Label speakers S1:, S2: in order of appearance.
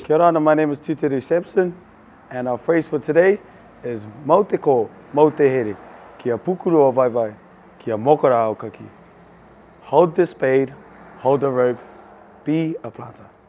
S1: Kia ora, my name is Tuteru Sampson, and our phrase for today is mau te ko, mau te here, kia pukuru o vai vai, kia mokora o kaki. Hold the spade, hold the rope, be a planter.